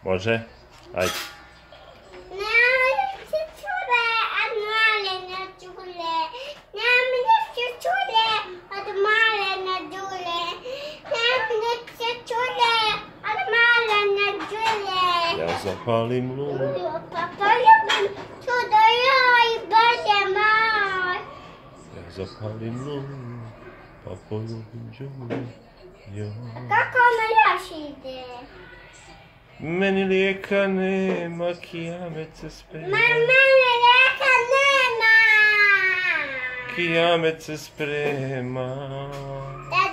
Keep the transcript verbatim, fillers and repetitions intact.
Može? Ajde. Ja zapalim lunu. Pa ljubim čudo joj, Bože moj. Ja zapalim lunu, pa poljubim đubre. Kako ono još ide? Meni lijeka nema, kijamet se sprema. Ma mene lijeka nema. Kijamet se sprema. Da